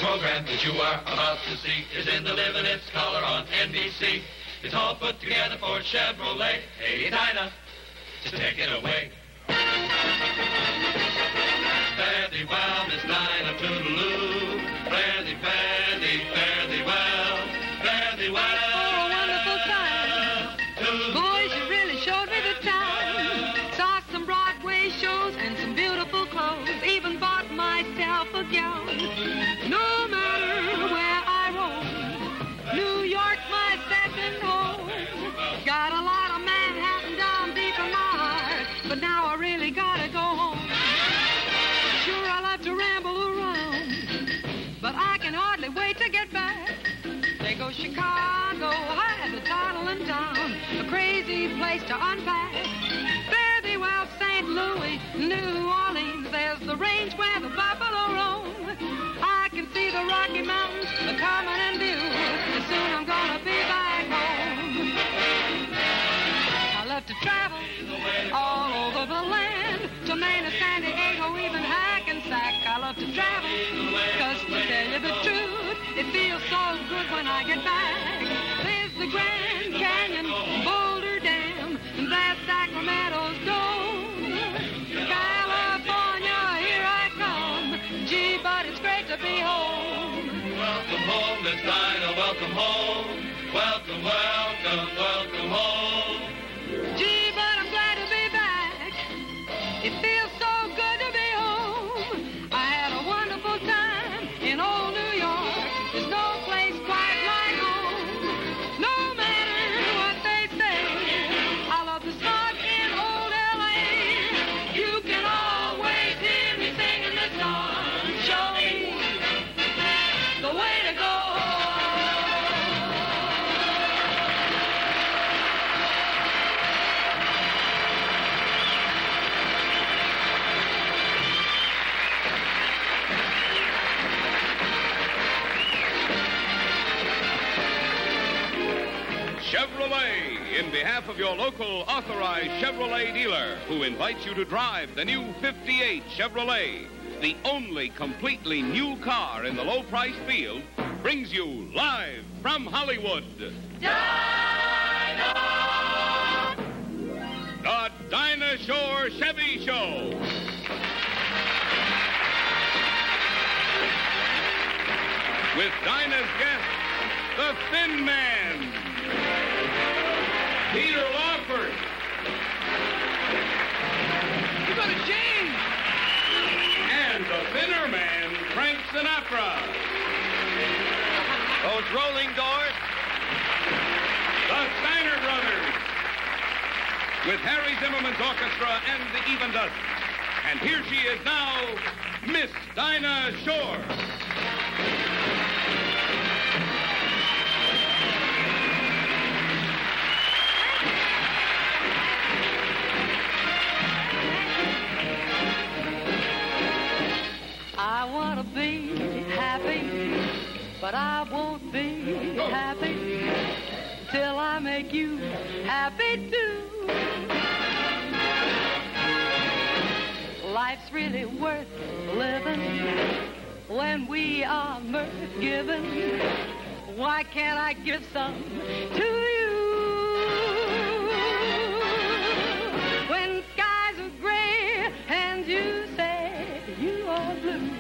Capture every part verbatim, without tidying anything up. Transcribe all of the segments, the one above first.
program that you are about to see is in the Living Its Color on N B C. It's all put together for Chevrolet. Hey, Dinah, to take it away. Fare thee well, Miss Dinah, toodaloo. Fare thee, fare thee, fare thee well. Fare thee well. Oh, a wonderful time. Boys, you really showed me the town. Saw some Broadway shows and some beautiful clothes. Even bought myself a gown. No matter where I roam, New York's my second home. Got a lot of Manhattan down deep in my heart, but now I really gotta go home. Sure, I love to ramble around, but I can hardly wait to get back. They go Chicago, I had the title in town, a crazy place to unpack. Fare thee well, Saint Louis, New Orleans, there's the range where the buffalo roam. I can see the Rocky Mountains coming in view, and soon I'm gonna be back home. I love to travel all over the land, to Maine and San Diego, even Hackensack. I love to travel, cause to tell you the truth, it feels so good when I get back. There's the Grand Canyon, Boulder Dam, and there's Sacramento's Dome. California, here I come. Gee, but it's great to be home. Welcome home, Miss Dinah, welcome home. Welcome, welcome, welcome home. Gee, but I'm glad to be back. It feels so good to be home. I had a wonderful time in old New York. There's no place quite like home. No matter what they say, I love the smog in old L A. You can always hear me singing this song. Show me the way to go. Chevrolet, in behalf of your local authorized Chevrolet dealer, who invites you to drive the new fifty-eight Chevrolet, the only completely new car in the low-price field, brings you live from Hollywood. Dinah! The Dinah Shore Chevy Show. With Dinah's guest, the Thin Man, Peter Lawford. You got a change. And the thinner man, Frank Sinatra. Those rolling doors. The Steiner Brothers. With Harry Zimmerman's orchestra and the Even Dozens. And here she is now, Miss Dinah Shore. I want to be happy, but I won't be happy till I make you happy too. Life's really worth living when we are mirth given. Why can't I give some to you? When skies are gray and you say you are blue,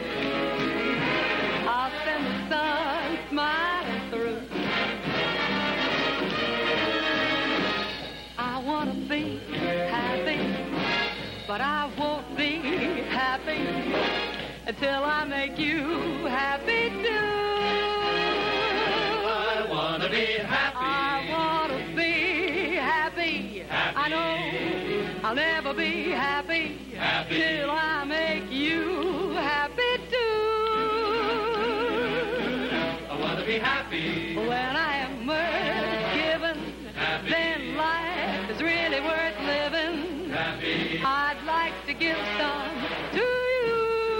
I'll send the sun smiling through. I want to be happy, but I won't be happy until I make you happy too. I want to be happy. I want to be happy. Happy. I know I'll never be happy, Happy. till I make you happy too. I want to be happy. When I am mirth given, Happy. then life is really worth living. Happy. I'd like to give some to you.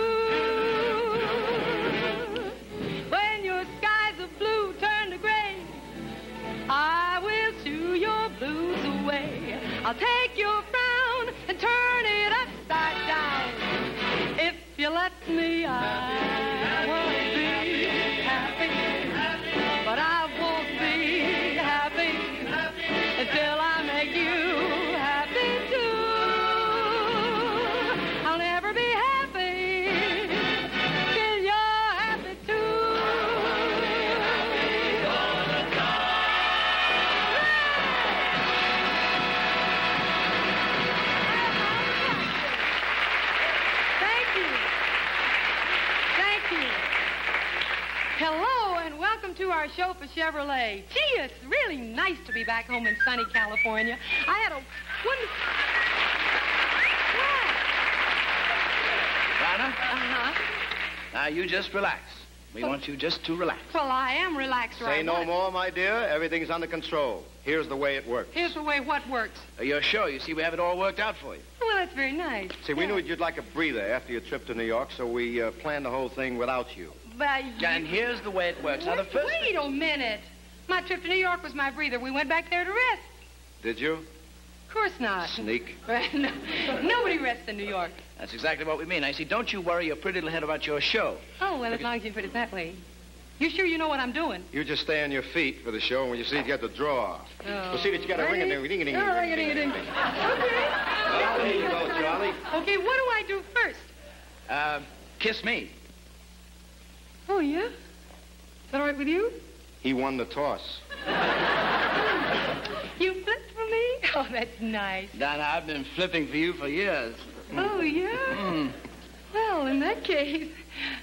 When your skies of blue turn to gray, I will shoo your blues away. I'll take your frown and turn it upside down. If you let me, I want to be Hello, and welcome to our show for Chevrolet. Gee, it's really nice to be back home in sunny California. I had a wonderful... Dinah? Uh-huh. Now, you just relax. We want you just to relax. Well, I am relaxed right Say no now. more, my dear. Everything's under control. Here's the way it works. Here's the way what works. Uh, you're sure? You see, we have it all worked out for you. Well, that's very nice. See, we Yeah. knew you'd like a breather after your trip to New York, so we uh, planned the whole thing without you. But you... And here's the way it works. Now, the Wait, first wait a minute. My trip to New York was my breather. We went back there to rest. Did you? Of course not. Sneak. No, nobody rests in New York. That's exactly what we mean. I see, don't you worry your pretty little head about your show. Oh, well, as long as you put it that way. You sure you know what I'm doing? You just stay on your feet for the show, and when you see it, you have to draw. Oh. Well, see that you got a ring in there. Ring-a-ding, Oh, ring-a-ding-a-ding. Okay. Well, there you go, Charlie. Okay, what do I do first? Uh, kiss me. Oh, yeah? Is that all right with you? He won the toss. You flipped for me? Oh, that's nice. Dinah, I've been flipping for you for years. Oh, yeah? Mm. Well, in that case...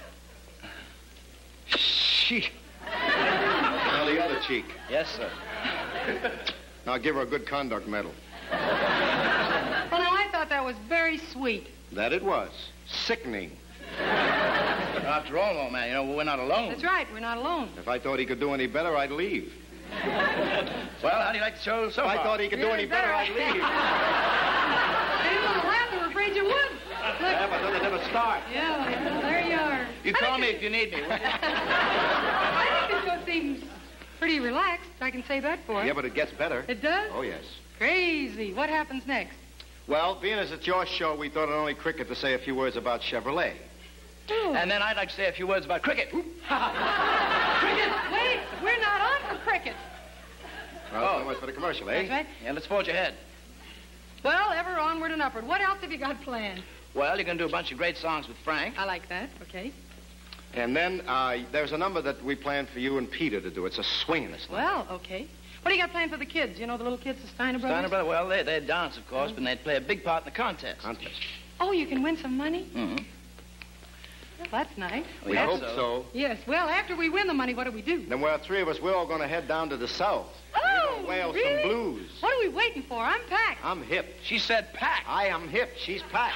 She. Now, the other cheek. Yes, sir. Now, give her a good conduct medal. Well, now, I thought that was very sweet. That it was. Sickening. After all, old man, you know, we're not alone. That's right, we're not alone. If I thought he could do any better, I'd leave. Well, how do you like the show so If far? I thought he could do Really any better, better. I'd leave. They didn't want to laugh, they were afraid you would. Look. Yeah, but then they never start. Yeah, well, there you are. You I call think me this- if you need me. will you? I think this show seems pretty relaxed. I can say that for it. Yeah, but it gets better. It does? Oh, yes. Crazy. What happens next? Well, being as it's your show, we thought it only cricket to say a few words about Chevrolet. Oh. And then I'd like to say a few words about cricket. Cricket? Wait, we're not on for cricket. Well, Oh. so much for the commercial, eh? That's right. Yeah, let's forge ahead. Well, ever onward and upward. What else have you got planned? Well, you're going to do a bunch of great songs with Frank. I like that. Okay. And then uh, there's a number that we planned for you and Peter to do. It's a swingingest number. Well, okay. What do you got planned for the kids? You know, the little kids, the Steiner brothers? Steiner brother, well, they, they'd dance, of course, but they'd play a big part in the contest. Contest. Oh, you can win some money? Mm-hmm. Well, that's nice. We hope hope so. so. Yes. Well, after we win the money, what do we do? Then we're three of us. We're all going to head down to the south. Oh, We're going to wail really? some blues. What are we waiting for? I'm packed. I'm hip. She said pack. I am hip. She's packed.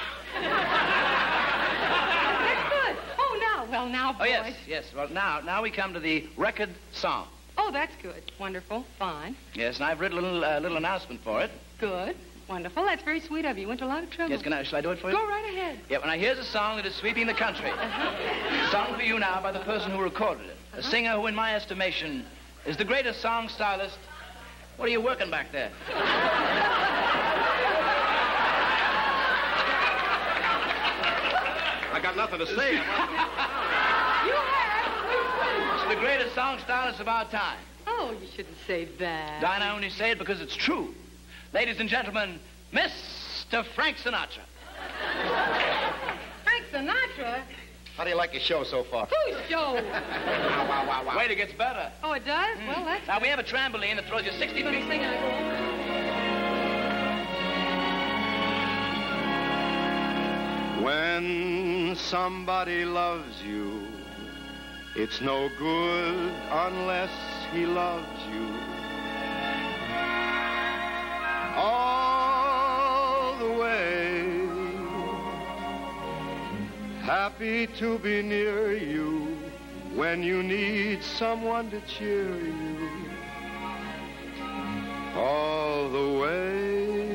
That's good. Oh, now. Well, now, boys. Oh, yes, yes. Well, now, now we come to the record song. Oh, that's good. Wonderful. Fine. Yes, and I've written a little, uh, little announcement for it. Good. Wonderful. That's very sweet of you. Went to a lot of trouble. Yes, can I, shall I do it for you? Go right ahead. Yeah, well, now, here's a song that is sweeping the country. Sung for you now by the person who recorded it. A singer who, in my estimation, is the greatest song stylist. What are you working back there? I got nothing to say. You have. She's the greatest song stylist of our time. Oh, you shouldn't say that. Dinah, I only say it because it's true. Ladies and gentlemen, Mister Frank Sinatra. Frank Sinatra? How do you like your show so far? Whose show? Wow, wow, wow, wow. Wait, it gets better. Oh, it does? Well, that's Now, we have a trampoline that throws you sixty Let me feet. sing it. When somebody loves you, it's no good unless he loves you. All the way, happy to be near you when you need someone to cheer you. All the way.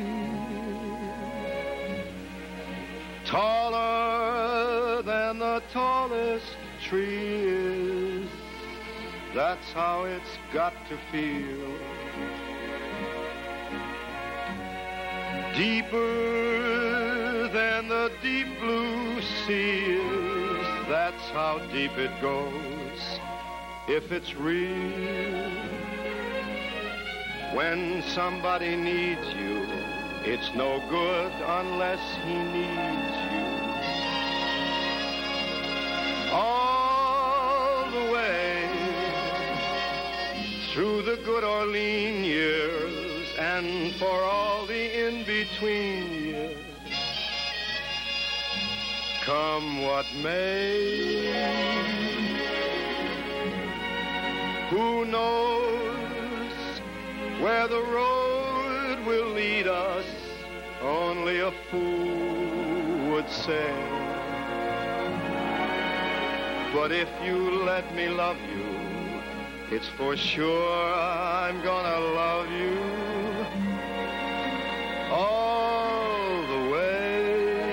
Taller than the tallest tree is, that's how it's got to feel. Deeper than the deep blue sea is, that's how deep it goes, if it's real. When somebody needs you, it's no good unless he needs you. All the way through the good or lean years and for all the in-between years. Come what may, Who knows where the road will lead us? Only a fool would say. But if you let me love you, it's for sure I'm gonna love you all the way,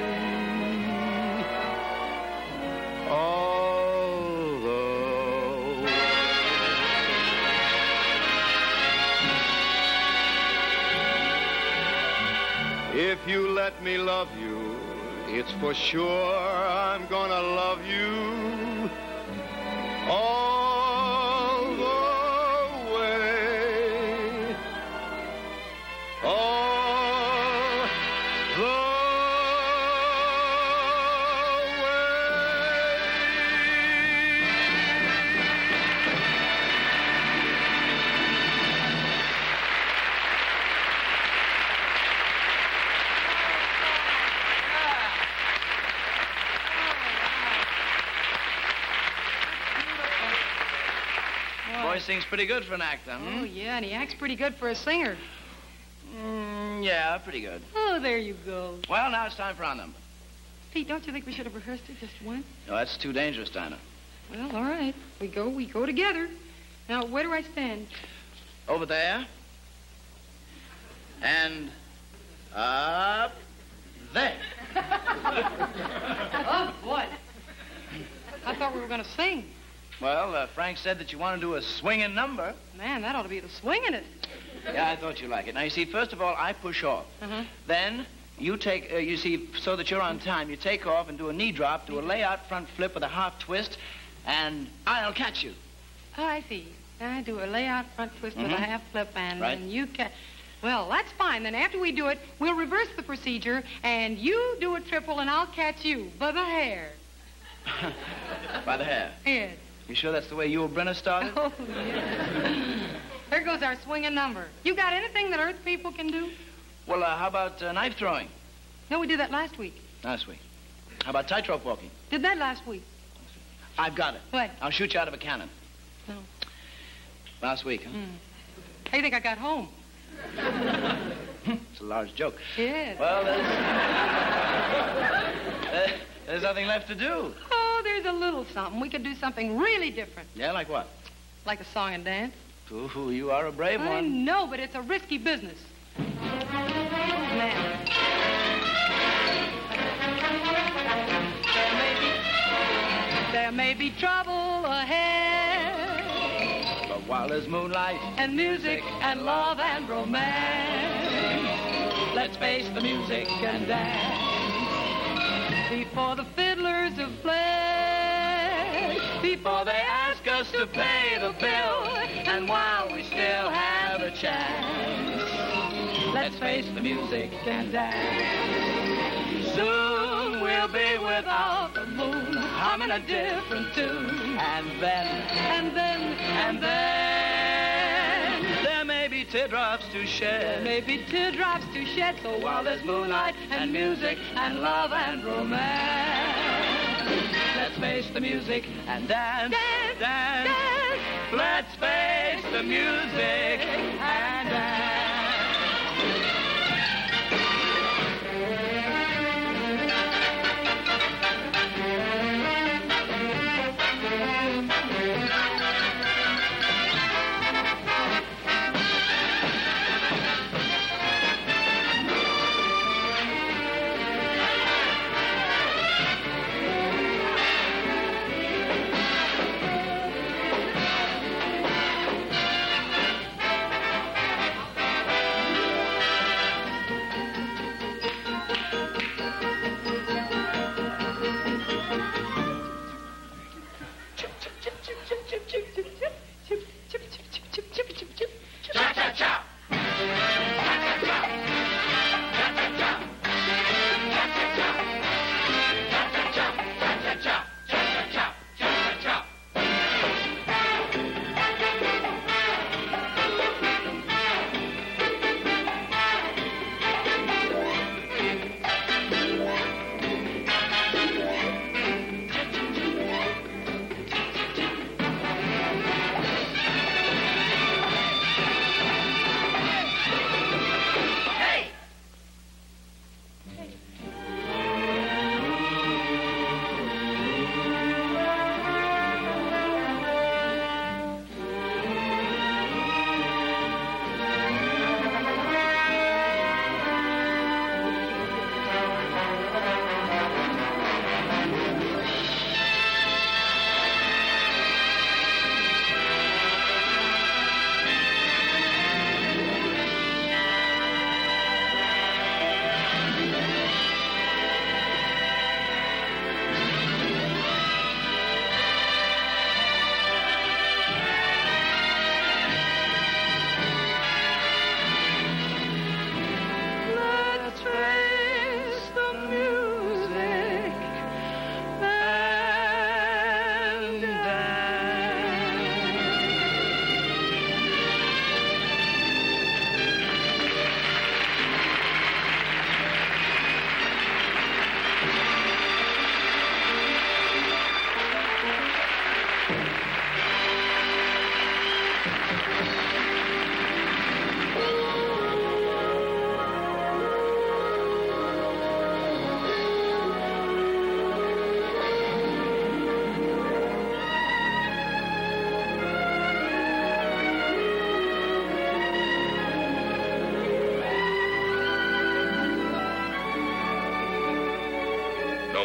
all the way. If you let me love you, it's for sure I'm gonna love you all the way, all the way. Boy sings pretty good for an actor, hmm? Oh, yeah, and he acts pretty good for a singer. Mm, yeah, pretty good. Oh, there you go. Well, now it's time for our number. Pete, don't you think we should have rehearsed it just once? No, that's too dangerous, Dinah. Well, all right. We go, we go together. Now, where do I stand? Over there. And up there. Oh, boy. I thought we were going to sing. Well, uh, Frank said that you want to do a swinging number. Man, that ought to be the swinging it. Yeah, I thought you'd like it. Now, you see, first of all, I push off. Uh-huh. Then you take, uh, you see, so that you're on time, you take off and do a knee drop, do a layout front flip with a half twist, and I'll catch you. Oh, I see. I do a layout front twist with a Mhm. half flip, and Right. then you can... Well, that's fine. Then after we do it, we'll reverse the procedure, and you do a triple, and I'll catch you by the hair. By the hair. Yes. You sure that's the way you and Brenna started? Oh, yeah. There goes our swinging number. You got anything that Earth people can do? Well, uh, how about uh, knife throwing? No, we did that last week. Last week. How about tightrope walking? Did that last week. I've got it. What? I'll shoot you out of a cannon. No. Last week, huh? Hmm. How do you think I got home? It's a large joke. Yes. Well, there's... uh, there's nothing left to do. Oh, there's a little something. We could do something really different. Yeah, like what? Like a song and dance. Ooh, you are a brave I one. know, but it's a risky business. Now. There may be, there may be trouble ahead. But while there's moonlight And music and love and romance, let's face the music and dance. Before the fiddlers have played, before they ask us to pay the bill, and while we still have a chance, let's face the music and dance. Soon we'll be without the moon, humming a different tune, and then and then, and then, there may be teardrops to there shed. may be teardrops to shed, so while there's moonlight and music and love and romance, let's face the music And dance, Dance, dance. dance. Let's face the music and dance.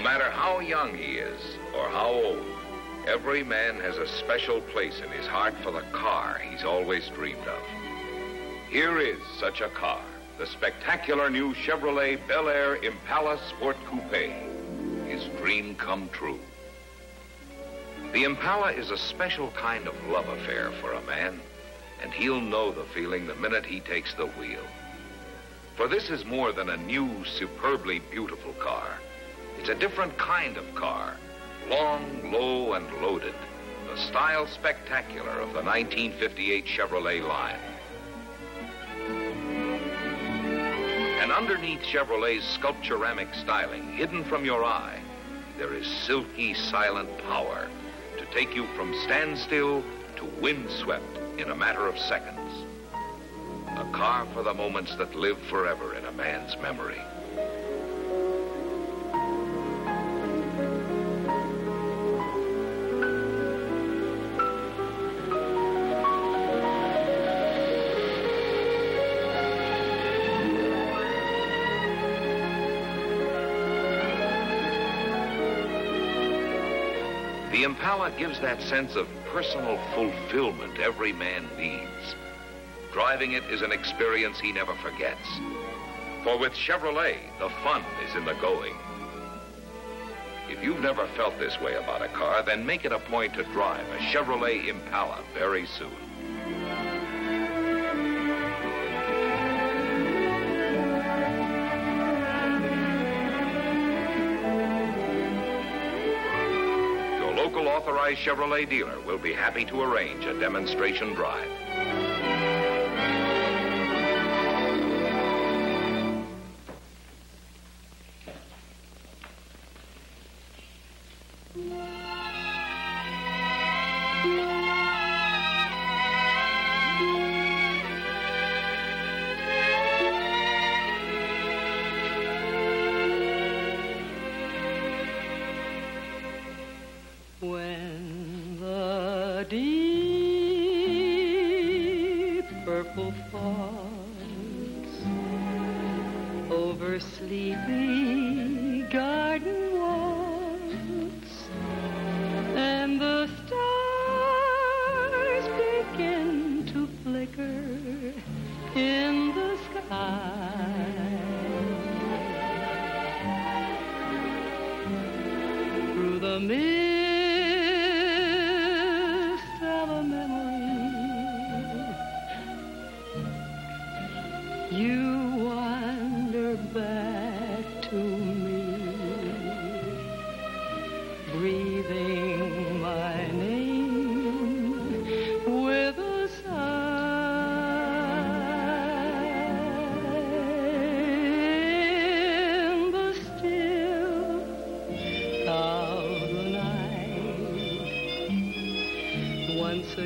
matter how young he is or how old, every man has a special place in his heart for the car he's always dreamed of. Here is such a car, the spectacular new Chevrolet Bel Air Impala Sport Coupe, his dream come true. The Impala is a special kind of love affair for a man, and he'll know the feeling the minute he takes the wheel. For this is more than a new, superbly beautiful car. It's a different kind of car, long, low, and loaded, the style spectacular of the nineteen fifty-eight Chevrolet line. And underneath Chevrolet's sculpturamic styling, hidden from your eye, there is silky, silent power to take you from standstill to windswept in a matter of seconds. A car for the moments that live forever in a man's memory. The Impala gives that sense of personal fulfillment every man needs. Driving it is an experience he never forgets. For with Chevrolet, the fun is in the going. If you've never felt this way about a car, then make it a point to drive a Chevrolet Impala very soon. Your local authorized Chevrolet dealer will be happy to arrange a demonstration drive. When the deep purple falls over sleepy garden walls and the stars begin to flicker in the sky, through the mist you wander back to me, breathing my name with a sigh. In the still of the night, once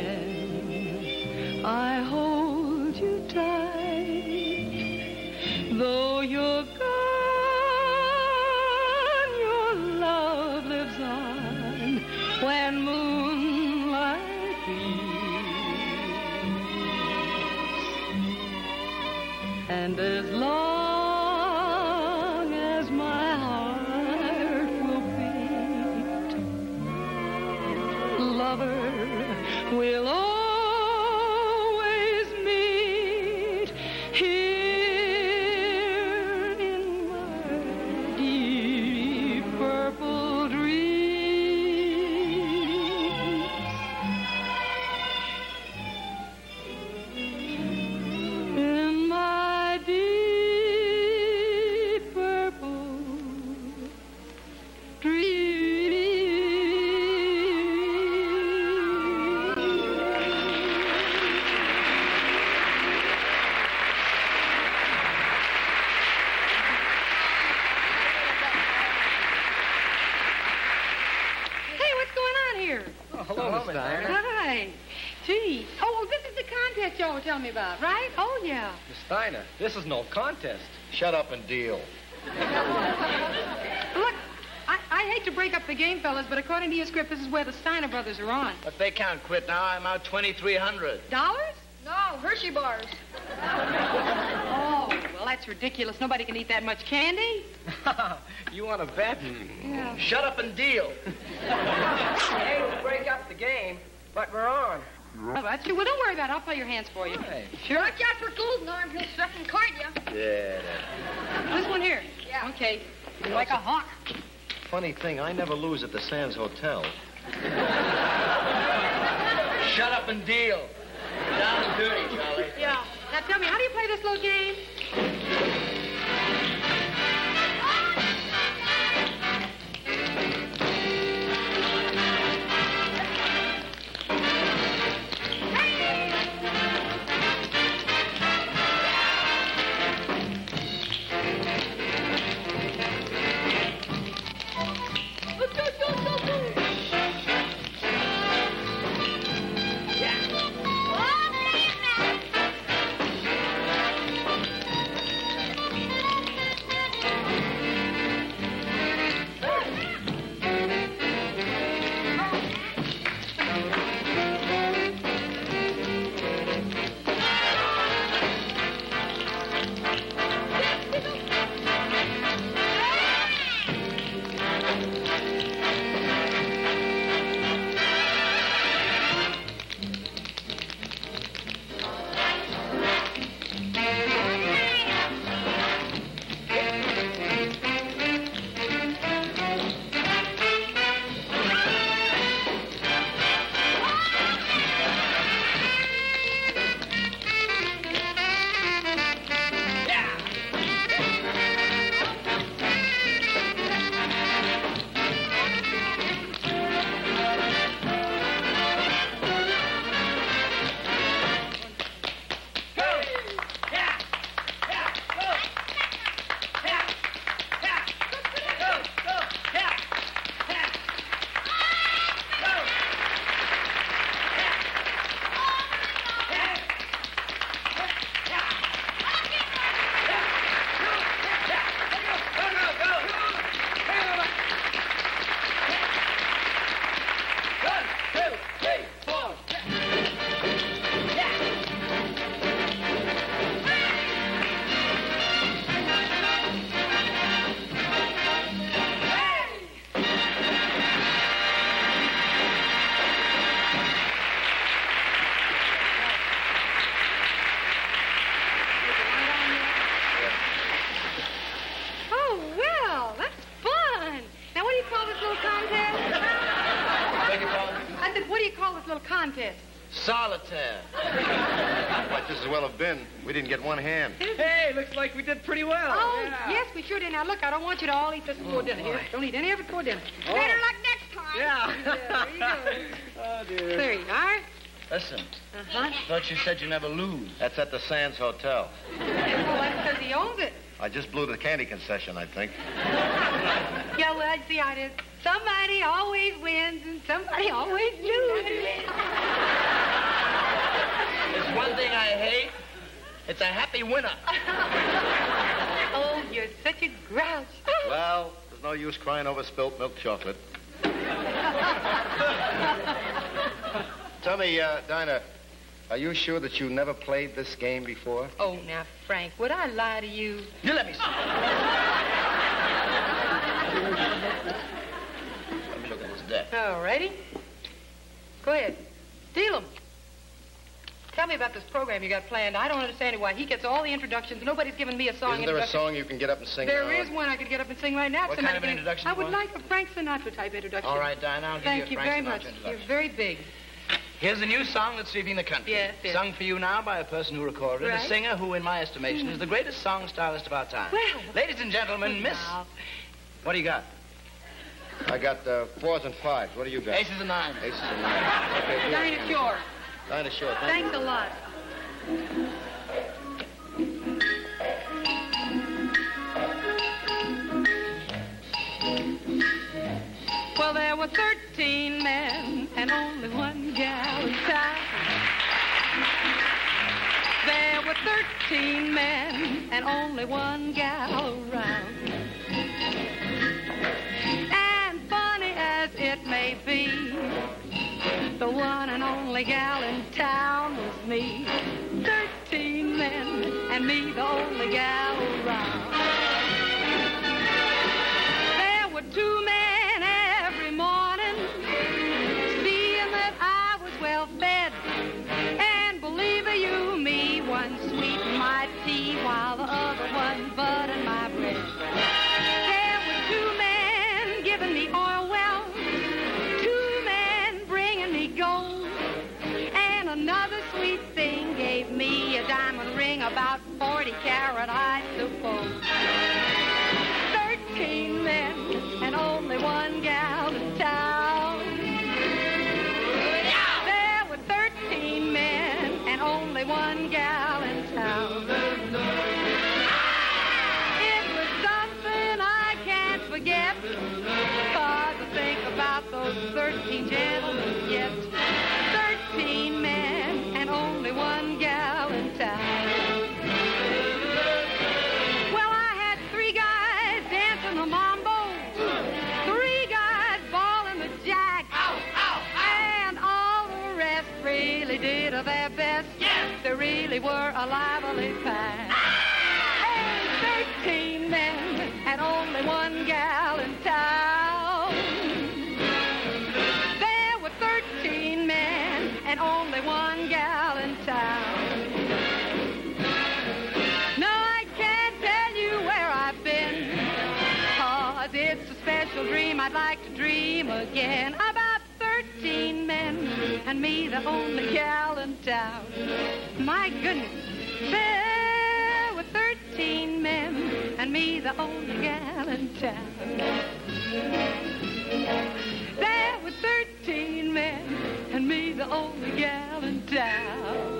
again I hold you tight. Though you're gone, your love lives on when moonlight beams. And as long as my heart will beat, lover will always meet here. Hi. Gee. Oh, this is the contest y'all were telling me about, right? Oh, yeah. Miss Dinah, this is no contest. Shut up and deal. Look, I, I hate to break up the game, fellas, but according to your script, this is where the Steiner brothers are on. But they can't quit now. I'm out twenty-three hundred. Dollars? No, Hershey bars. Oh, well, that's ridiculous. Nobody can eat that much candy. You want to bet? Yeah. Shut up and deal. Hey, we'll break up the game, but we're on. Oh, that's you. Well, don't worry about it. I'll play your hands for you. Hey. Sure. Watch out for golden arm. He'll struck and card you. Yeah. This one here. Yeah. Okay. Like a hawk. Funny thing, I never lose at the Sands Hotel. Shut up and deal. Down and dirty, Charlie. Yeah. Now tell me, how do you play this little game? Contest. Solitaire. Might just as well have been. We didn't get one hand. Hey, looks like we did pretty well. Oh, yeah. yes, we sure did. Now, look, I don't want you to all eat this before Oh, dinner. Here, boy. don't eat any of it before dinner. Oh. Better luck next time. Yeah. There you go. Oh, dear. There you are. Listen, Uh-huh. thought you said you never lose. That's at the Sands Hotel. Well, that's because he owns it. I just blew the candy concession, I think. Yeah, well, that's the idea. Somebody always wins and somebody always loses. There's one thing I hate. It's a happy winner. Oh, you're such a grouch. Well, there's no use crying over spilt milk chocolate. Tell me, uh, Dinah, are you sure that you never played this game before? Oh, now, Frank, would I lie to you? You let me see. Let me look at this deck. All righty. Go ahead. Deal 'em. Tell me about this program you got planned. I don't understand why he gets all the introductions. Nobody's given me a song Isn't there a introduction. song you can get up and sing There now? is one I could get up and sing right now. What Somebody kind of an can- introduction I you would want? like a Frank Sinatra type introduction. All right, Dinah, I'll give Thank you you a very Frank much. Sinatra You're introduction. very big. Here's a new song that's sweeping the country. Yes, yes. Sung for you now by a person who recorded it, Right. a singer who, in my estimation, is the greatest song stylist of our time. Well. Ladies and gentlemen, Miss... Now. What do you got? I got uh, fours and fives. What do you got? Aces and nines. Aces and nines. Okay, good. Dinah Shore. Dinah Shore, thank Thanks a lot. Well, there were thirteen men and only one gal in town. There were thirteen men and only one gal around. And funny as it may be, the one and only gal in town was me. Thirteen men and me the only gal around. There were two men every morning, seeing that I was well fed. And believe you me, one sweet in my tea while the other one buttered my bread. There were two men giving me oil wells, two men bringing me gold, and another sweet thing gave me a diamond ring about forty carat, I suppose. Thirteen men and only one gal in town. There were thirteen men and only one gal in town. It was something I can't forget, 'cause I think about those thirteen gentlemen yet. Thirteen men and only one gal in town. Well, I had three guys dancing the mambo, three guys bawling the jack, and all the rest really did their best. They really were a lively pack. Hey, thirteen men and only one gal in town. There were thirteen men and only one gal in town. No, I can't tell you where I've been, 'cause it's a special dream I'd like to dream again about thirteen men and me the only gal in town. My goodness, there were thirteen men and me the only gal in town. There were thirteen men and me the only gal in town.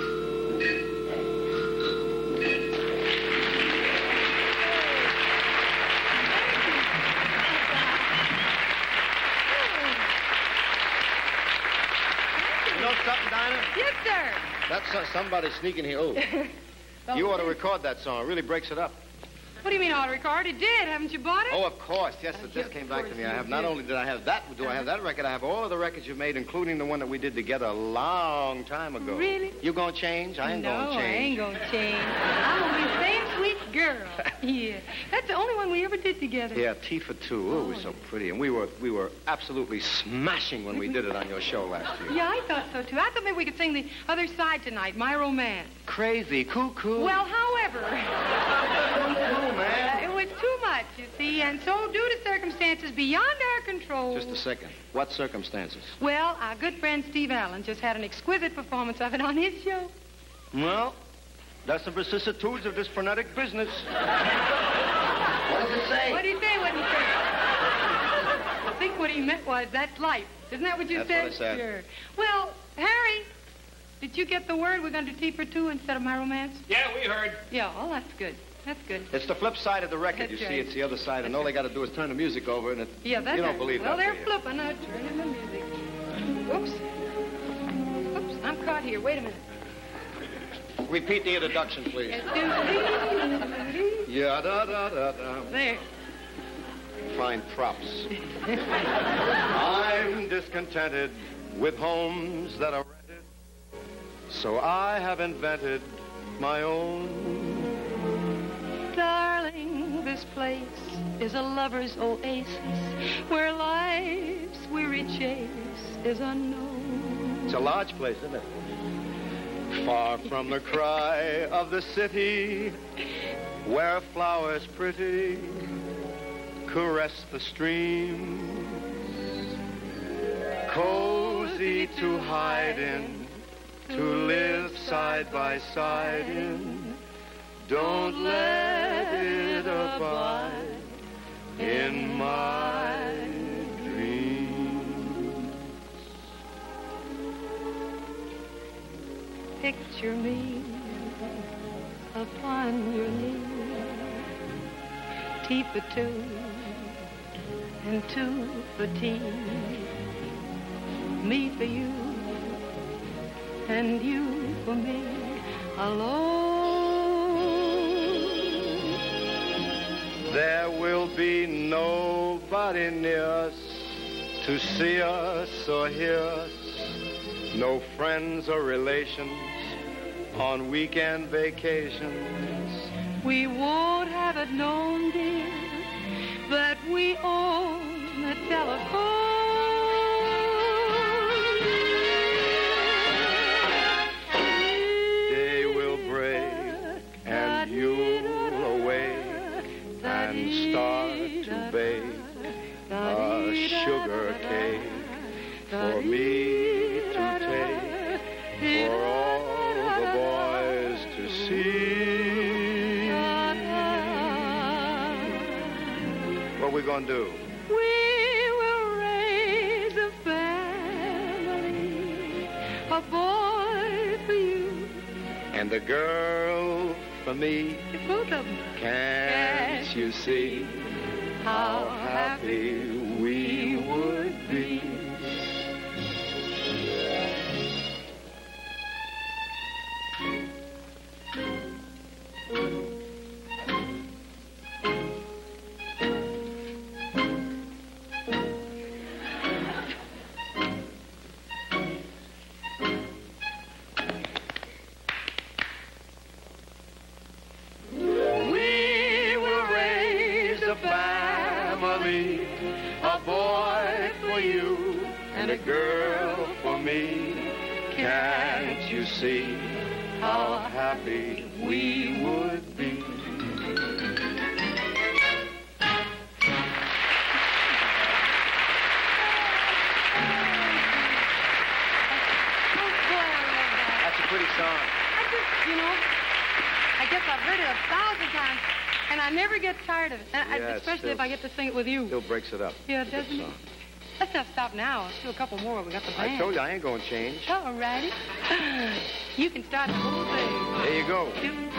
You know something, Dinah? Yes, sir. That's uh, somebody sneaking here. Oh, you ought to record that song. It really breaks it up. What do you mean auto record? It did. Haven't you bought it? Oh, of course. Yes, it Uh, just yeah, came of back to course me. I you have not did. only did I have that, do I have that record, I have all of the records you've made, including the one that we did together a long time ago. Really? You gonna change? I ain't no, gonna change. I ain't gonna change. I'm gonna be the same sweet girl. Yeah. That's the only one we ever did together. Yeah, T for two. Oh, it was so pretty. And we were we were absolutely smashing when we did it on your show last year. Yeah, I thought so, too. I thought maybe we could sing the other side tonight, My Romance. Crazy, cuckoo. Well, however, Cuckoo, man. uh, it was too much, you see, and so due to circumstances beyond our control. Just a second. What circumstances? Well, our good friend Steve Allen just had an exquisite performance of it on his show. Well, that's the vicissitudes of this frenetic business. What does it say? What did he say? What did he say? I think what he meant was, that's life. Isn't that what you That's said? what I said. Sure. Well, Harry, did you get the word we're going to do T for two instead of My Romance? Yeah, we heard. Yeah, oh, that's good. That's good. It's the flip side of the record. That's you see, right. it's the other side, and all they got to do is turn the music over, and it, Yeah, that's you don't right. believe well, that, they're do you? flipping. Now, turning the music. Oops. Oops, I'm caught here. Wait a minute. Repeat the introduction, please. Yeah, da da da da. There. Fine props. I'm discontented with homes that are rented, so I have invented my own. Darling, this place is a lover's oasis where life's weary chase is unknown. It's a large place, isn't it? Far from the cry of the city, where flowers pretty caress the streams, cozy to hide in, to live side by side in. Don't let it abide in my dreams. Picture me upon your knee, T for two and two for tea. Me for you and you for me alone. There will be nobody near us to see us or hear us, no friends or relations, on weekend vacations. We won't have it known, dear, that we own the telephone. Day will break and you'll awake and start to bake a sugar cake for me to take, for all the boys to see. What we gonna do? We will raise a family, a boy for you, And a girl for me. both of them. Can't you see how happy we would be? We will raise a family, a boy for you and a girl for me. Can't you see how happy we would be? That's a pretty song. I just, you know, I guess I've heard it a thousand times, and I never get tired of it. And I, Yeah, it especially if still- I get to sing it with you. Still breaks it up. Yeah, It's a good doesn't it? song. Let's not stop now. Let's do a couple more. We got the band. I told you I ain't gonna change. All righty. You can start the whole thing. There you go.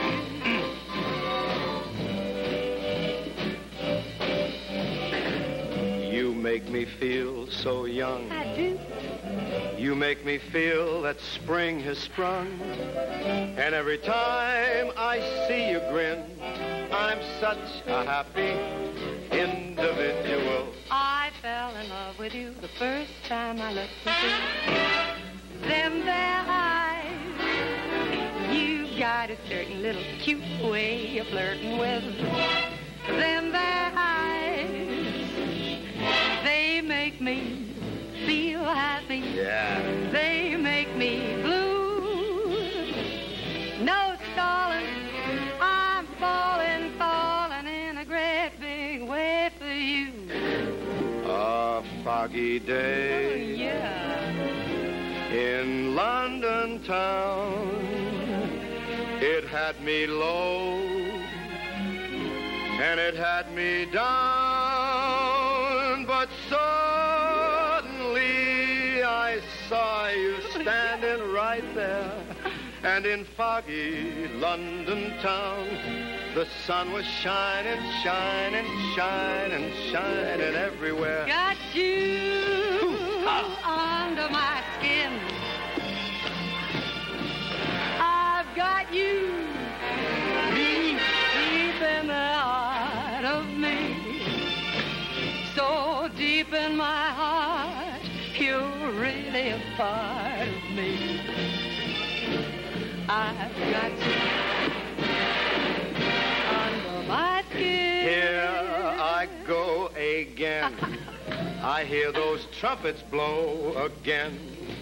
You make me feel so young. I do. You make me feel that spring has sprung. And every time I see you grin, I'm such a happy individual. I fell in love with you the first time I looked at you. Them there eyes, you got a certain little cute way of flirting with. Them there eyes, they make me feel happy. Yeah. They make me blue. No stalling, I'm falling, falling in a great big way for you. A foggy Oh, day yeah. in London town, it had me low and it had me down, but suddenly I saw you standing right there, and in foggy London town, the sun was shining, shining, shining, shining everywhere. Got you under my skin. I've got you deep, deep in the heart of me. So deep in my heart, you're really a part of me. I've got you under my skin. Here I go again. I hear those trumpets blow again.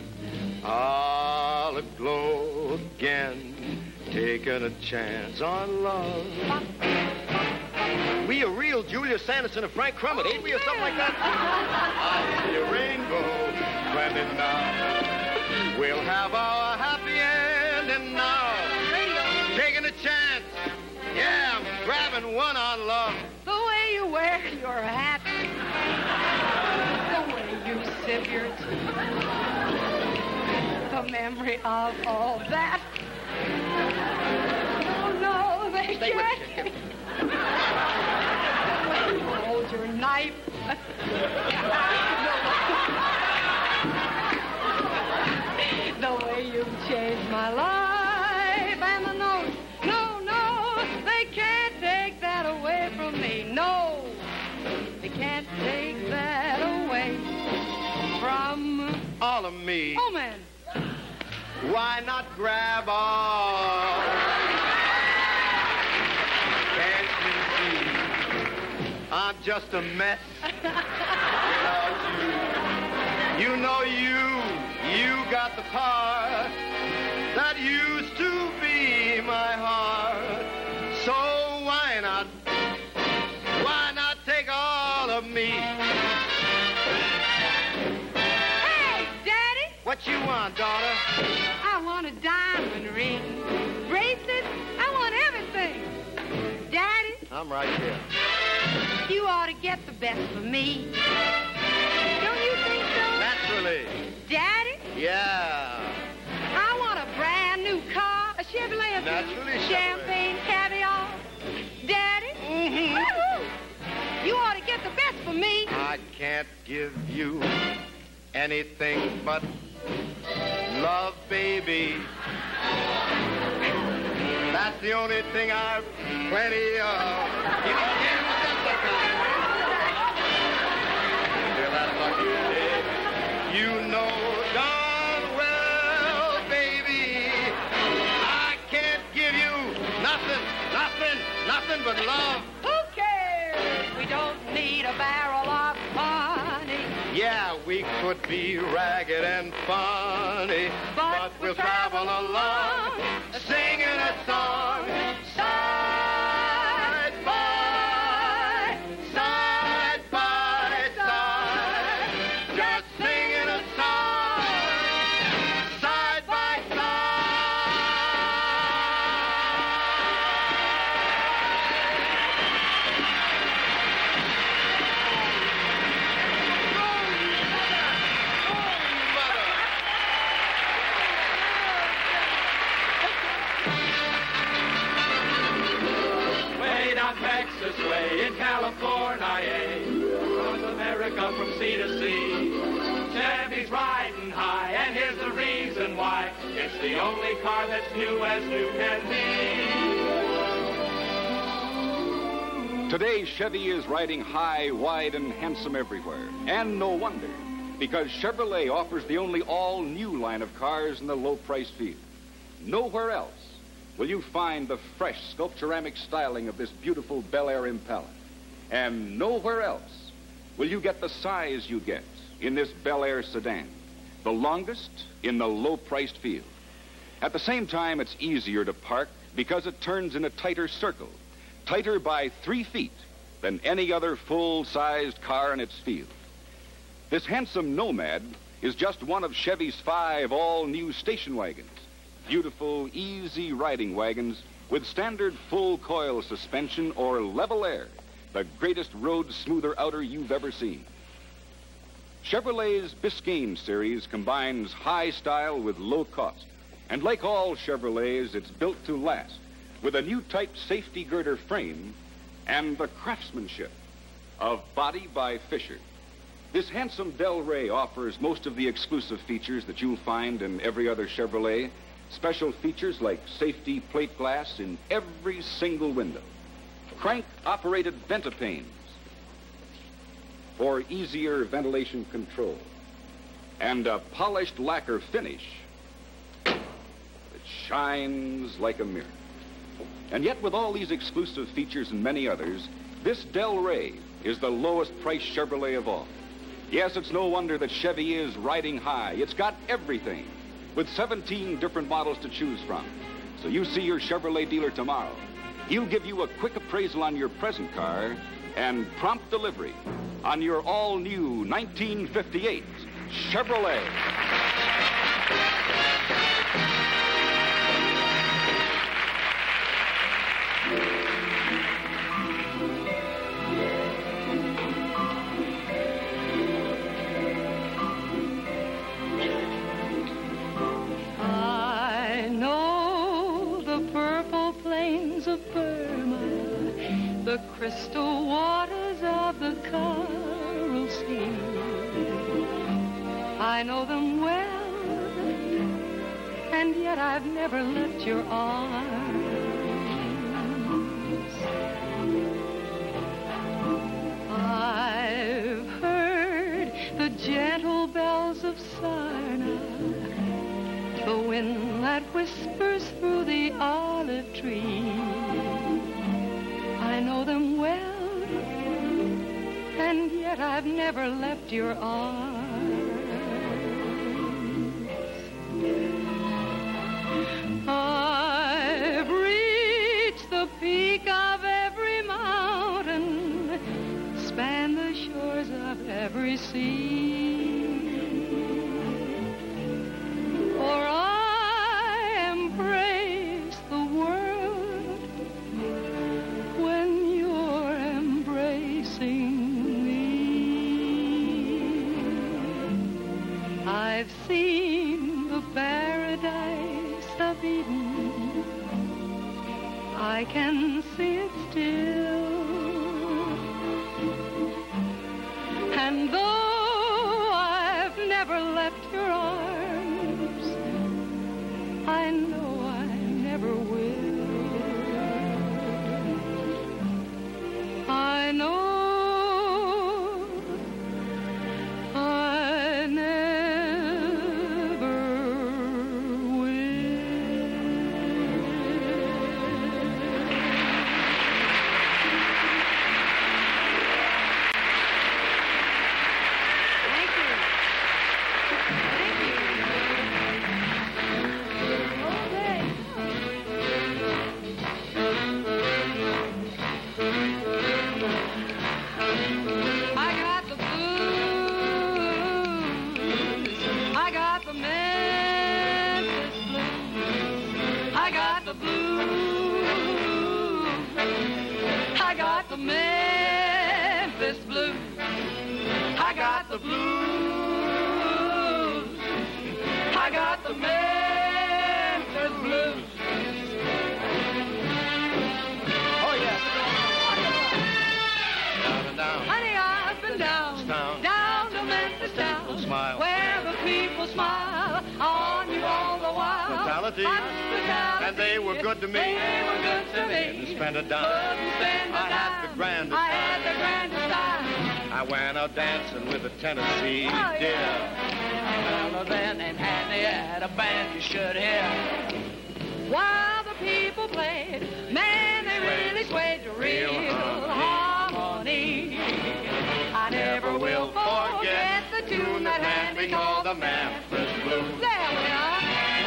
I'll glow again, taking a chance on love. We a real Julia Sanderson and Frank Crummett, ain't we, or something like that? I see a rainbow blending now. We'll have our happy ending now. Taking a chance. Yeah, I'm grabbing one on love. The way you wear your hat, the way you sip your tea, the memory of all that. Oh no, they Stay with can't. me. The way you hold your knife. The way you've changed my life, and the notes. No, no, they can't take that away from me. No, they can't take that away from All of me. Oh man. Why not grab all? Can't you see I'm just a mess without you? You know you, you got the part that used to be my heart. So why not, why not take all of me? Hey, Daddy! What you want, daughter? I want a diamond ring, bracelets, I want everything. Daddy, I'm right here. you ought to get the best for me. Don't you think so? Naturally. Daddy, Yeah. I want a brand new car, a Chevrolet, Naturally, Chevrolet. champagne, caviar. Daddy, Mm-hmm. woo-hoo, you ought to get the best for me. I can't give you anything but love, baby. That's the only thing I've plenty of. You can give just a kind. Feel that lucky day. You know darn well, baby, I can't give you nothing, nothing, nothing but love. Who cares? We don't need a barrel of money. Yeah, we could be ragged and funny, but, we'll travel along, singing a song, side by side by side, just singing a song, side by Way down Texas way in California, across America from sea to sea. Chevy's riding high, and here's the reason why. It's the only car that's new as new can be. Today, Chevy is riding high, wide, and handsome everywhere. And no wonder, because Chevrolet offers the only all-new line of cars in the low-price field. Nowhere else will you find the fresh sculpturamic styling of this beautiful Bel Air Impala. And nowhere else will you get the size you get in this Bel Air sedan, the longest in the low-priced field. At the same time, it's easier to park because it turns in a tighter circle, tighter by three feet than any other full-sized car in its field. This handsome Nomad is just one of Chevy's five all-new station wagons. Beautiful, easy riding wagons with standard full coil suspension or level air, the greatest road smoother outer you've ever seen. Chevrolet's Biscayne series combines high style with low cost. And like all Chevrolets, it's built to last with a new type safety girder frame and the craftsmanship of Body by Fisher. This handsome Del Rey offers most of the exclusive features that you'll find in every other Chevrolet. Special features like safety plate glass in every single window, crank-operated ventipanes for easier ventilation control, and a polished lacquer finish that shines like a mirror. And yet, with all these exclusive features and many others, this Del Rey is the lowest priced Chevrolet of all. Yes, it's no wonder that Chevy is riding high. It's got everything, with seventeen different models to choose from. So you see your Chevrolet dealer tomorrow. He'll give you a quick appraisal on your present car and prompt delivery on your all-new nineteen fifty-eight Chevrolet. I know the purple plains of Burma, the crystal waters of the Coral Sea. I know them well, and yet I've never left your arms. I've heard the gentle bells of Sarna the wind that whispers through the olive tree. I know them well, and yet I've never left your arms. I've reached the peak of every mountain, spanned the shores of every sea. For I embrace the world when you're embracing me. I've seen the paradise of Eden. I can see it still. And though I've never left your arms, I know I never will. I know I never will. Thank you. Thank you. All day. I got the blues. I got the Memphis blues. I got the blues. I got the Memphis blues. I got the blues. I got the Memphis blues. Oh, yeah. Down and down. Honey, I've been down, Down. down to Memphis town, smile. where the people smile on you all the while. Hospitality. Hospitality. And they were good to me. They were good to Didn't me. spend a dime. Couldn't spend a I had dime. the grandest I had time. the grandest time. I went out dancing with a Tennessee Oh, deer. yeah. Well, then named Handy had a band you should hear. While the people played, man, they really swayed to real harmony. I never will forget the tune that Handy called the Memphis Blues. There we are.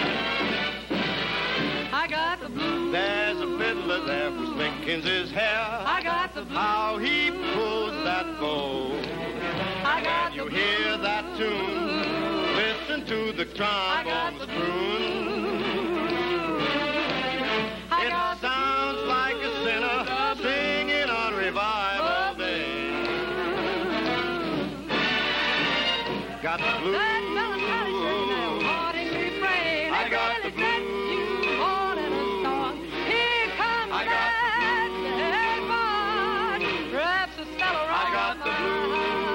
I got the blues. There's a fiddler there who spinkins his hair. I got the blues. How he pulls that bow. I got When you the hear that tune, listen to the trombones croon. I It got the sounds like a sinner singing on revival day. Got the blues. that melancholy tune, that haunting refrain. I It got really the sets you all in a song. Here comes I got that dead bond, wraps a spell around I got my the blues.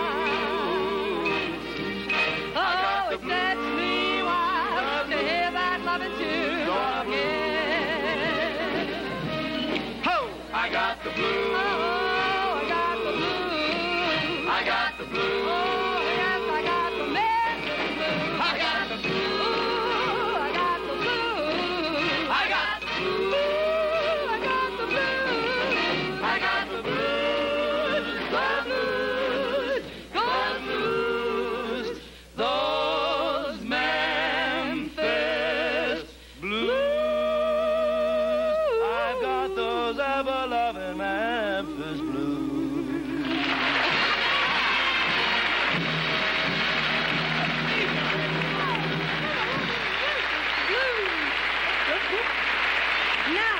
Oh, got the it sets me wild to hear that loving tune The again. Ho! I got the blues. Oh, I got the blues. I got the blues. Oh, yes, I got the Memphis blues. I got the blues. Ooh, I got the blues. I got the blues. Ooh, I got the blues. I got the blues. The blues. The blues. Those Memphis blues. I've got those ever-loving Memphis blues. Now,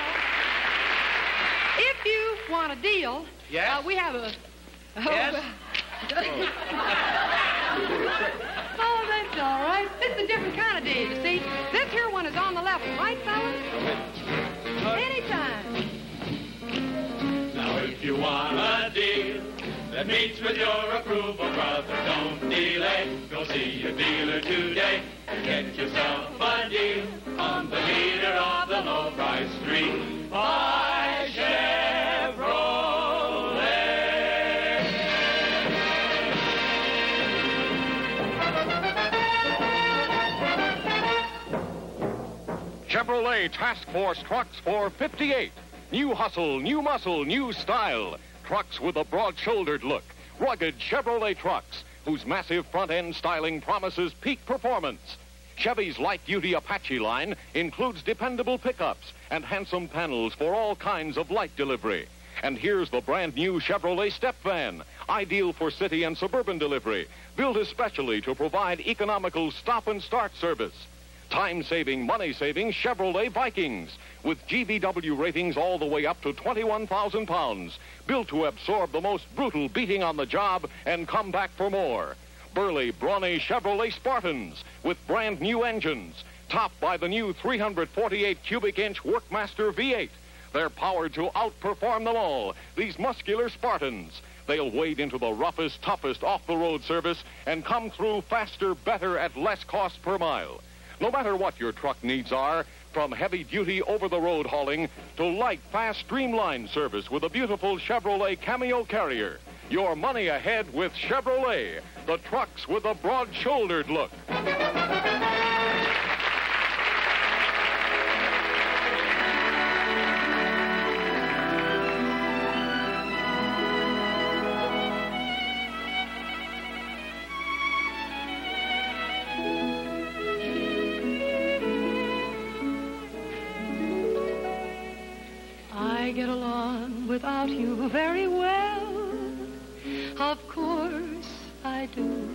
if you want a deal, Yes? uh, we have a. Yes? Oh, that's all right. This is a different kind of deal, you see. This here one is on the level, right, fellas? Anytime. Now if you want a deal that meets with your approval, brother, don't delay. Go see a dealer today and get yourself a deal on the leader of the low-price street. Buy Chevrolet. Chevrolet Task Force trucks for fifty-eight. New hustle, new muscle, new style. Trucks with a broad-shouldered look. Rugged Chevrolet trucks whose massive front-end styling promises peak performance. Chevy's light-duty Apache line includes dependable pickups and handsome panels for all kinds of light delivery. And here's the brand-new Chevrolet Step Van, ideal for city and suburban delivery, built especially to provide economical stop-and-start service. Time-saving, money-saving Chevrolet Vikings with G V W ratings all the way up to twenty-one thousand pounds, built to absorb the most brutal beating on the job and come back for more. Burly, brawny Chevrolet Spartans with brand-new engines, topped by the new three hundred forty-eight cubic inch Workmaster V eight. They're powered to outperform them all, these muscular Spartans. They'll wade into the roughest, toughest off-the-road service and come through faster, better, at less cost per mile. No matter what your truck needs are, from heavy-duty over-the-road hauling to light, fast, streamlined service with a beautiful Chevrolet Cameo Carrier. Your money ahead with Chevrolet, the trucks with a broad-shouldered look. I get along without you very well. Of course I do.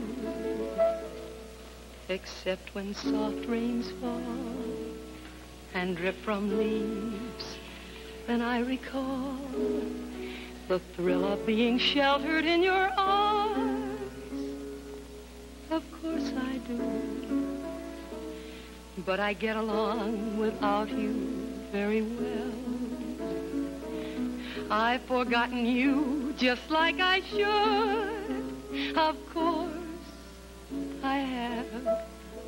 Except when soft rains fall and drip from leaves, then I recall the thrill of being sheltered in your arms. Of course I do. But I get along without you very well. I've forgotten you just like I should. Of course I have.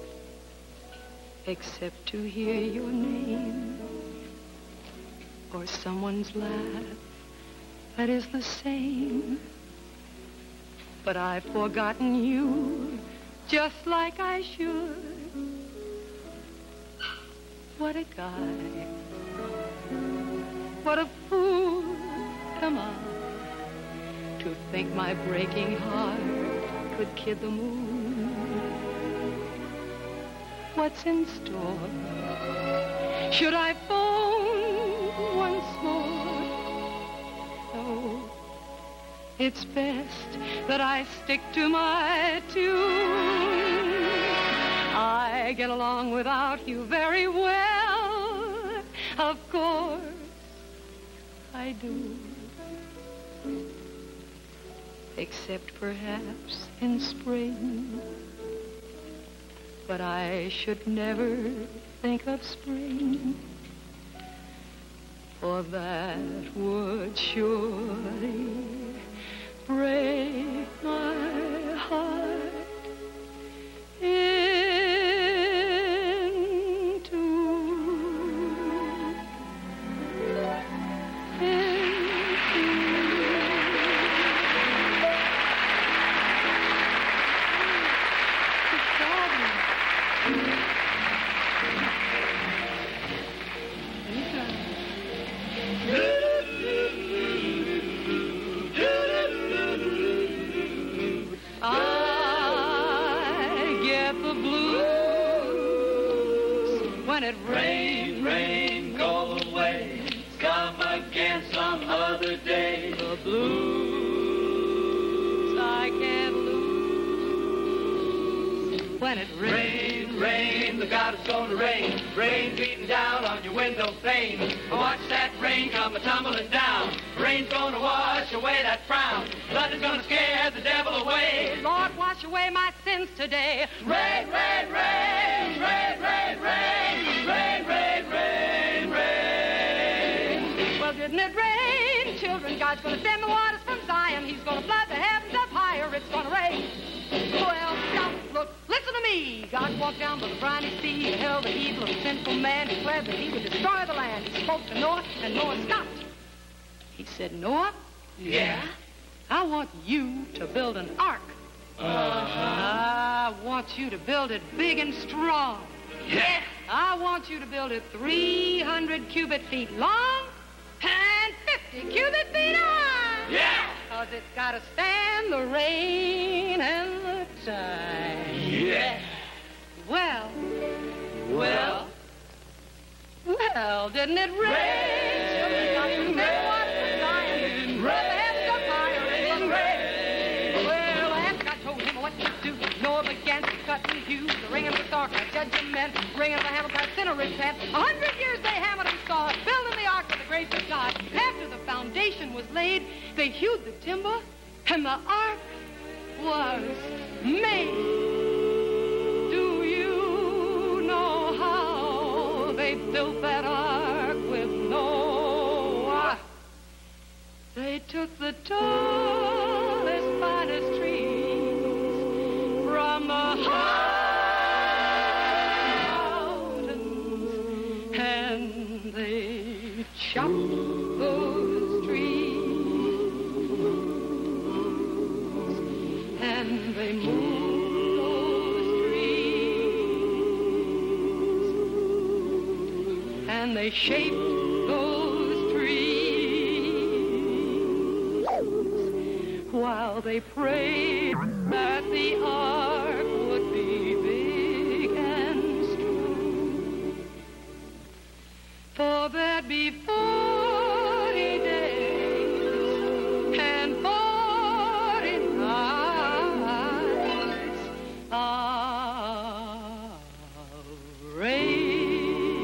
Except to hear your name or someone's laugh that is the same. But I've forgotten you just like I should. What a guy. What a fool am I to think my breaking heart could kid the moon. What's in store? Should I phone once more? No, it's best that I stick to my tune. I get along without you very well. Of course I do. Except perhaps in spring. But I should never think of spring, for that would surely break my heart in two. In it rain, rain, go away. Come again some other day. The blues I can't lose. When it rain, rain, the God is gonna rain. Rain beating down on your window pane. Watch that rain come a-tumbling down. Rain's gonna wash away that frown. Blood is gonna scare the devil away. Lord, wash away my sins today. Rain, rain, rain, rain, rain, rain. Rain, rain, rain, rain. Well, didn't it rain? Children, God's gonna send the waters from Zion. He's gonna flood the heavens up higher. It's gonna rain. Well, stop, look, listen to me. God walked down by the briny sea. He held the evil of a sinful man. He declared that he would destroy the land. He spoke to Noah, and Noah stopped. He said, Noah? Yeah? I want you to build an ark. Uh-huh. I want you to build it big and strong. Yeah? I want want you to build it three hundred cubic feet long and fifty cubic feet high. Yeah! Cause it's got to stand the rain and the tide. Yeah! Well, well, well, didn't it rain? Rain, rain, rain, rain, rain. Well, after I told him what to do, Noah began to cut and hew, the ring of the star, my judgment, ring of the hammer, cut sinner repent. A hundred years they hammered and sawed, building the ark with the grace of God. After the foundation was laid, they hewed the timber, and the ark was made. Do you know how they built that ark with Noah? They took the tallest, finest trees from the mountains, and they chopped those trees, and they moved those trees, and they shaped those trees, while they prayed that the ark would be big and strong. For there'd be forty days and forty nights of rain.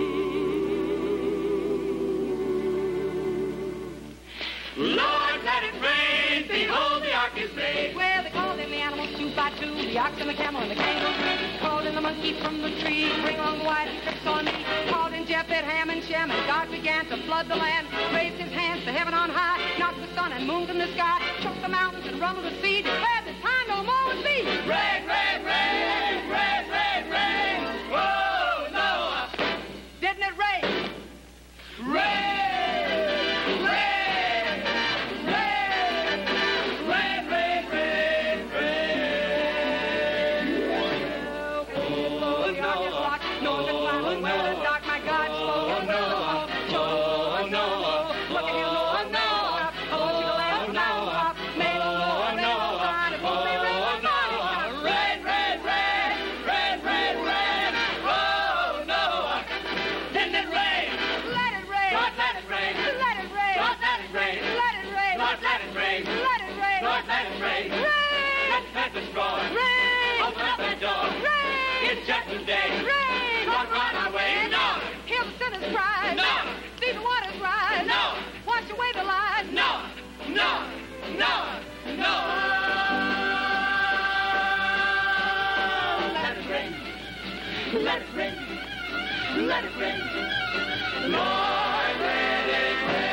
Lord, let it rain. Behold, the ark is made. Well, they called in the animals two by two, the ox and the camel and the kangaroo. Called in the monkey from the tree, bring along the white and tricks on me. Called in Japheth, Ham, and Shem, and God began to flood the land. Raised his hands to heaven on high, knocked the sun and moon from the sky, shook the mountains and rumbled the sea, declared that time no more would be. Rain, rain, rain, rain, rain, rain. Whoa, Noah. Didn't it rain? Rain, rain, rain, rain, rain, rain, rain. Oh, the ark is locked, Noah's been climbing well in the dark, my God spoke and well the smoke. Noah, Noah, look at him, Noah, Noah. I want you to laugh now, Noah. Make Noah, Noah, sign it won't be rain, Rain, rain, rain, rain, rain, rain. Oh, Noah. Didn't it rain? Let it rain. Lord, let it rain. Let it rain. Lord, let it rain. Let it rain. Lord, let it rain. Let it rain. Lord, let it rain. Rain. Let the tempest roar. Rain. Open up that door. Rain. It's judgment day. Rain. Lord, run our way. No. Hear the sinners cry. No. See the waters rise. No. Wash away the lies. No. No. No. No. Let it rain. Let it rain. Let it rain. Lord, let it rain.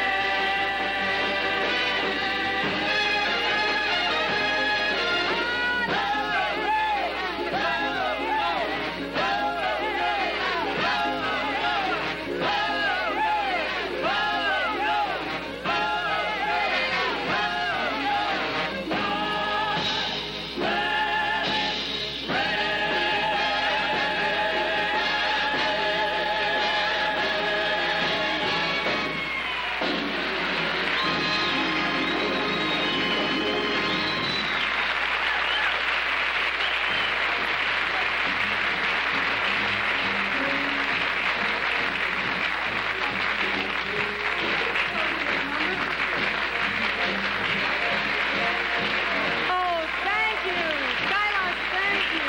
Oh, thank you. Skylark, thank you.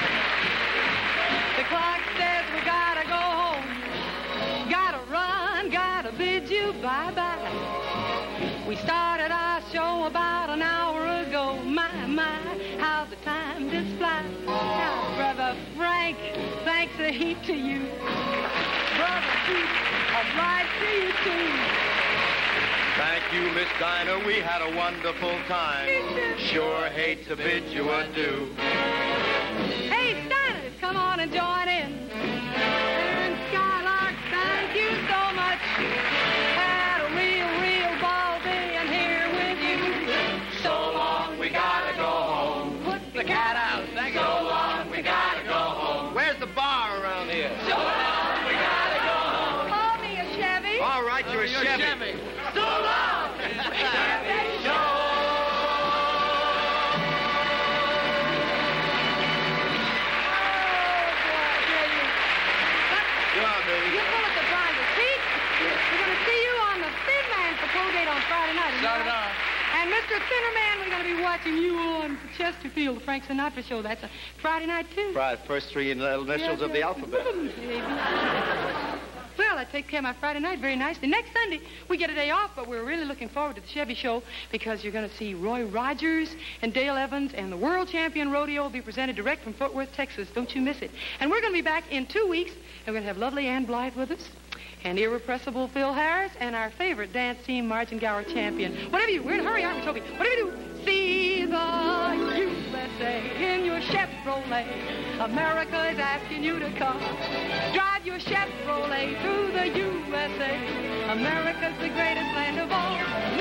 The clock says we gotta go home. Gotta run, gotta bid you bye-bye. We started our show about an hour ago. My, my, how the time does fly. Now, Brother Frank, thanks a heap to you. Brother Pete, obliged to you too. Thank you, Miss Dinah. We had a wonderful time. Sure hate to bid you adieu. Hey, Steiners, come on and join in. And Skylark, thank you so much. Had a real, real ball being here with you. So long, we gotta go home. Put the cat out. Thank So long, we gotta go home. Where's the bar around here? So long. ride your, your Chevy. Chevy. So long! Chevy Show! Come on, baby. You pull at the driver's seat. We're going to see you on the Thin Man for Colgate on Friday night. is that Start it right? on. And Mister Thinner Man, we're going to be watching you on Chesterfield, the Frank Sinatra show. That's a Friday night, too. Right, first three initials Yes, of the yes. alphabet. Baby. Well, I take care of my Friday night very nicely. Next Sunday, we get a day off, but we're really looking forward to the Chevy show because you're going to see Roy Rogers and Dale Evans, and the world champion rodeo will be presented direct from Fort Worth, Texas. Don't you miss it. And we're going to be back in two weeks, and we're going to have lovely Ann Blythe with us, and irrepressible Phil Harris, and our favorite dance team, Margin Gower champion. Whatever you, we're in a hurry, aren't we, Toby? Whatever you do, see the U S A in your Chevrolet. America is asking you to come. Drive your Chevrolet through the U S A. America's the greatest land of all.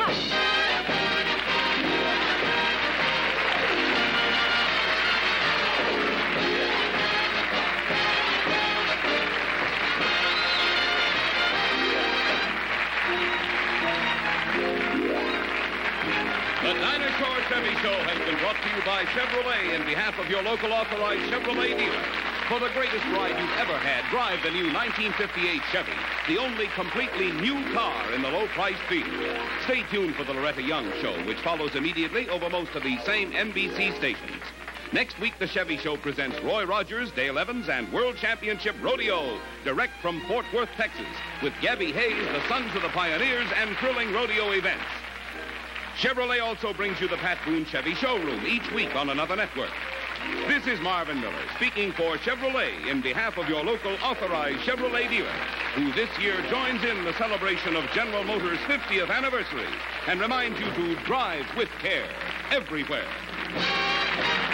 The Dinah Shore Chevy Show has been brought to you by Chevrolet in behalf of your local authorized Chevrolet dealer. For the greatest ride you've ever had, drive the new nineteen fifty-eight Chevy, the only completely new car in the low-price field. Stay tuned for the Loretta Young Show, which follows immediately over most of these same N B C stations. Next week, the Chevy Show presents Roy Rogers, Dale Evans, and World Championship Rodeo, direct from Fort Worth, Texas, with Gabby Hayes, the Sons of the Pioneers, and thrilling rodeo events. Chevrolet also brings you the Pat Boone Chevy Showroom each week on another network. This is Marvin Miller speaking for Chevrolet in behalf of your local authorized Chevrolet dealer, who this year joins in the celebration of General Motors' fiftieth anniversary and reminds you to drive with care everywhere.